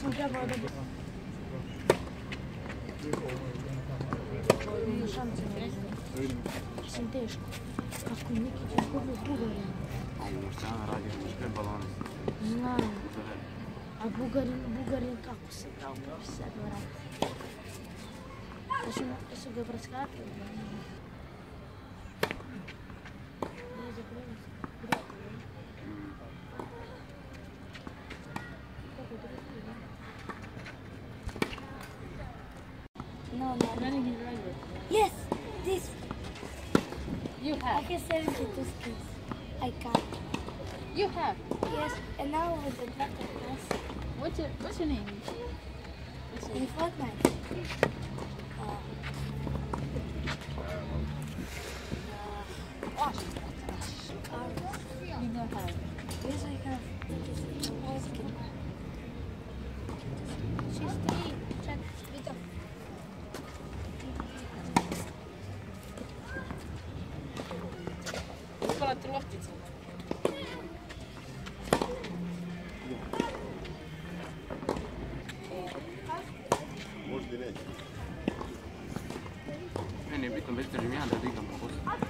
sam trebao da bi... Vidio šance ne znam. Sam teško. Kako Nikić je kubio Bugarin. A i Morčana radi muške balone. Znam. A Bugarin kako se kao profesor radi. Jesu ga preskakali? No. Running his regular. Yes, this. You I have. can 72 skills. I can't. You have. Yes, and now with the better class What's your name? in Fortnite. You know how. Yes, I have. She's 3. Check. Vito. Upala ti loptica. Možda i neće. Meni je bitno već držim ja da digam po posto.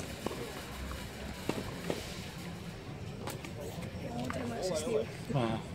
Wow.